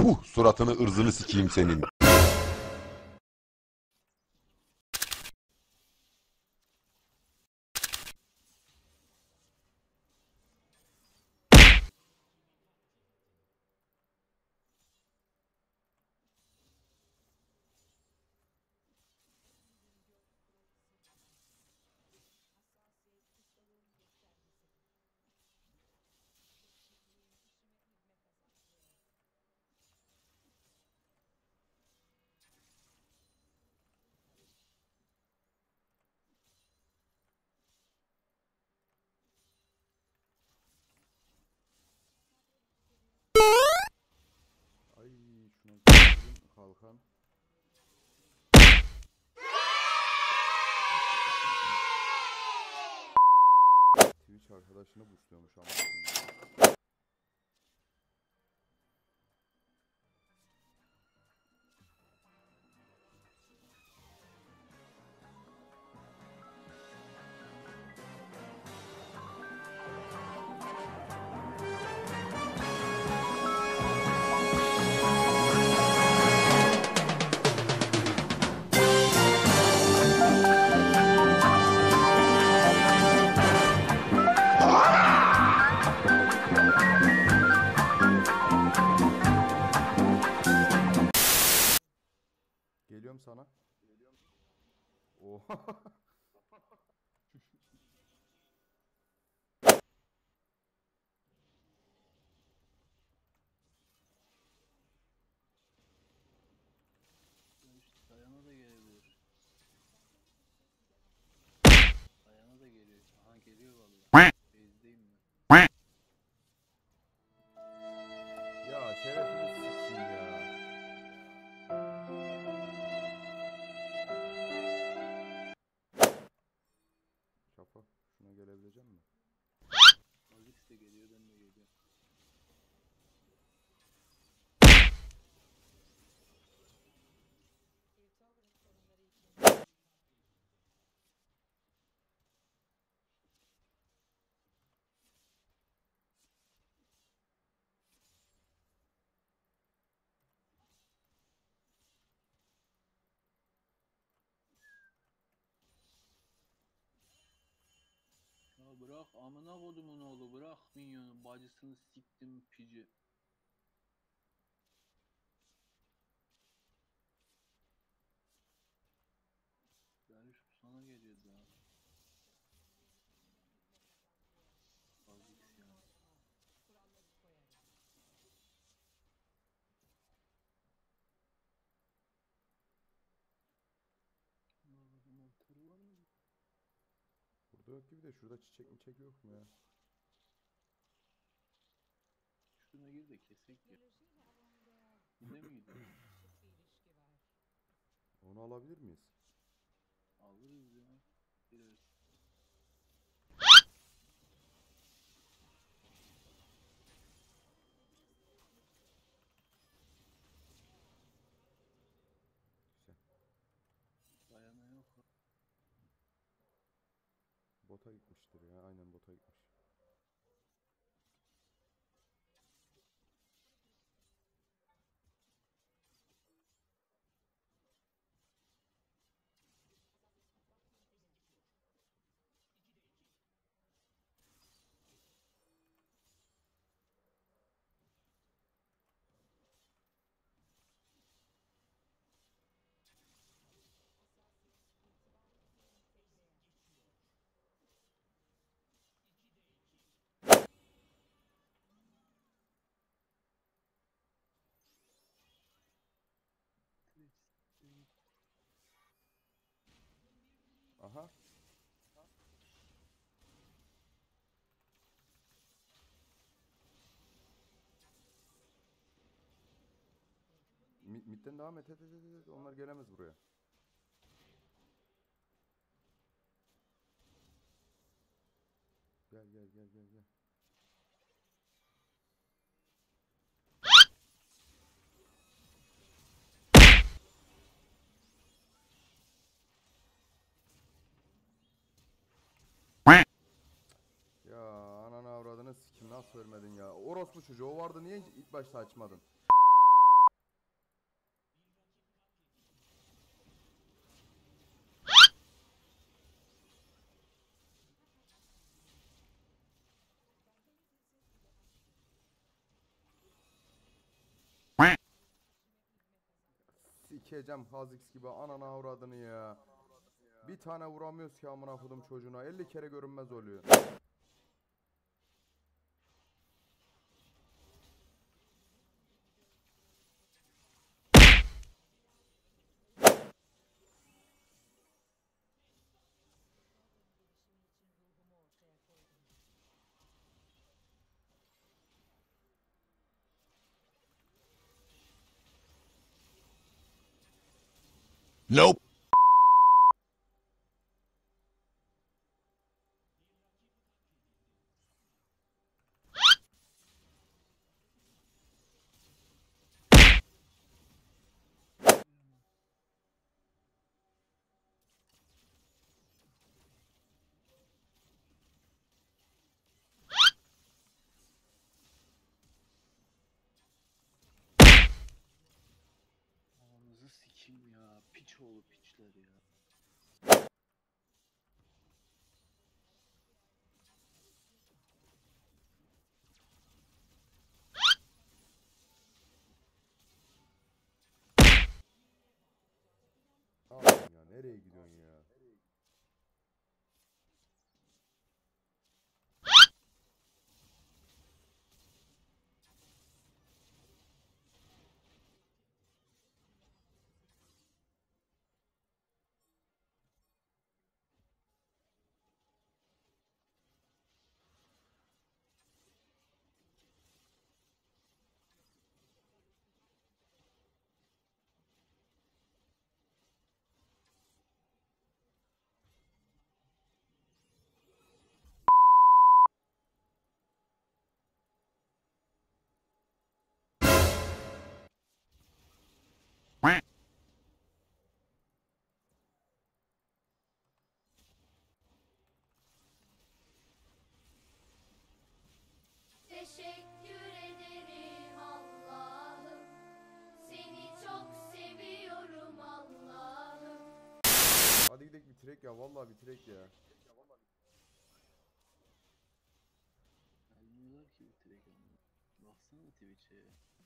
Puh, suratını ırzını sikeyim senin. Ay şuna gidelim kalkan. Twitch arkadaşını boostluyormuş ama. Geliyorum sana. Oha. Dayana da gelebilir. Dayana da geliyor. Aha geliyor vallahi. Bezdeyim ben. Ya şerefini sikeyim ya. Şafak şuna gelebilecek misin? Alex de geliyor, ben de geliyorum. Ya bırak amına kodumun oğlu, bırak minyonu, bacısını siktim pici. Darius bu sana geliyordu ha. Alex yani. Mantarı var mı? Burada yok gibi de şurada çiçek mi çek yok mu ya? Şuna gir de kesek ya. Bize mi gidiyor? Onu alabilir miyiz? Alırız ya. Gireriz. Güzel. Dayana yok. Bota gitmiştir ya. Aynen bota gitmiş. Aha. Midden devam et, et. Onlar gelemez buraya. Gel. Ya ananı avradını sikim, nasıl ölmedin ya? Orospu çocuğu o vardı, niye ilk başta açmadın? sikeceğim Kha'Zix gibi anana avradını ya. Bir tane vuramıyoruz ki amına kodum çocuğuna. 50 kere görünmez oluyor. Nope. Ananızı sikeyim ya. Piç oğlu piçler ya. Aman ya nereye gidiyorsun ya? Teşekkür ederim Allah'ım. Seni çok seviyorum Allah'ım. Hadi gidelim bitirek ya. Vallahi bitirek ya. Gelmiyorlar ki bir direkt ama. Baksana Twitch'e.